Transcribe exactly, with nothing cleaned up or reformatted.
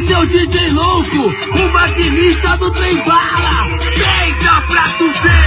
Esse é o D J louco, o maquinista do trem bala. Pega pra tu ver.